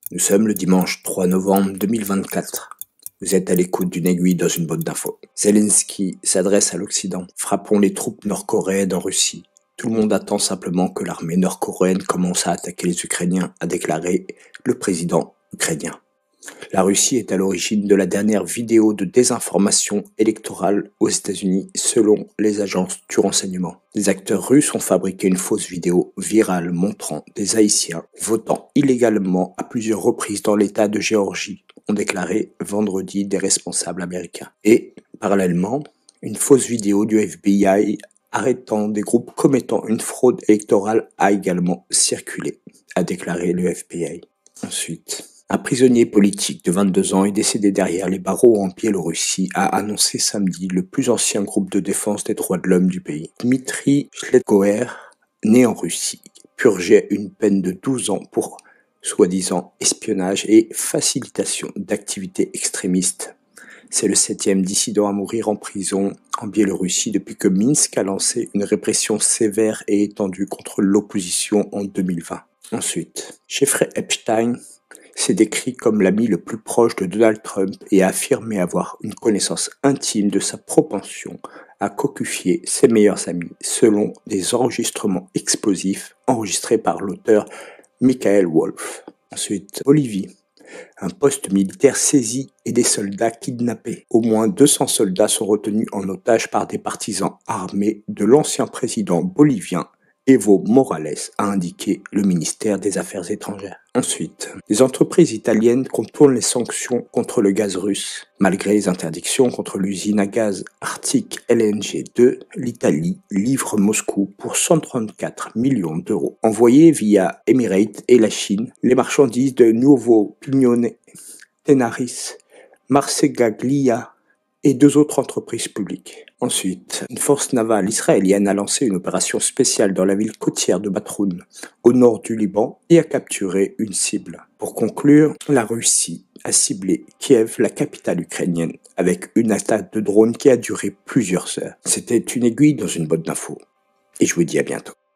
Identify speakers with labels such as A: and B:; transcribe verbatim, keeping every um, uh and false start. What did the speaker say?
A: Nous sommes le dimanche trois novembre deux mille vingt-quatre. Vous êtes à l'écoute d'une aiguille dans une botte d'infos. Zelensky s'adresse à l'Occident. Frappons les troupes nord-coréennes en Russie. Tout le monde attend simplement que l'armée nord-coréenne commence à attaquer les Ukrainiens, a déclaré le président ukrainien. La Russie est à l'origine de la dernière vidéo de désinformation électorale aux États-Unis, selon les agences du renseignement. Les acteurs russes ont fabriqué une fausse vidéo virale montrant des Haïtiens votant illégalement à plusieurs reprises dans l'État de Géorgie, ont déclaré vendredi des responsables américains. Et, parallèlement, une fausse vidéo du F B I arrêtant des groupes commettant une fraude électorale a également circulé, a déclaré le F B I. Ensuite, un prisonnier politique de vingt-deux ans est décédé derrière les barreaux en Biélorussie, a annoncé samedi le plus ancien groupe de défense des droits de l'homme du pays. Dmitri Shletkoer, né en Russie, purgeait une peine de douze ans pour soi-disant espionnage et facilitation d'activités extrémistes. C'est le septième dissident à mourir en prison en Biélorussie depuis que Minsk a lancé une répression sévère et étendue contre l'opposition en deux mille vingt. Ensuite, Jeffrey Epstein s'est décrit comme l'ami le plus proche de Donald Trump et a affirmé avoir une connaissance intime de sa propension à cocufier ses meilleurs amis, selon des enregistrements explosifs enregistrés par l'auteur Michael Wolff. Ensuite, Bolivie. Un poste militaire saisi et des soldats kidnappés. Au moins deux cents soldats sont retenus en otage par des partisans armés de l'ancien président bolivien Evo Morales, a indiqué le ministère des Affaires étrangères. Ensuite, les entreprises italiennes contournent les sanctions contre le gaz russe. Malgré les interdictions contre l'usine à gaz Arctic L N G deux, l'Italie livre Moscou pour cent trente-quatre millions d'euros. Envoyés via Emirates et la Chine, les marchandises de Nuovo Pignone, Tenaris, Marcegaglia et deux autres entreprises publiques. Ensuite, une force navale israélienne a lancé une opération spéciale dans la ville côtière de Batroun, au nord du Liban, et a capturé une cible. Pour conclure, la Russie a ciblé Kiev, la capitale ukrainienne, avec une attaque de drone qui a duré plusieurs heures. C'était une aiguille dans une botte d'infos. Et je vous dis à bientôt.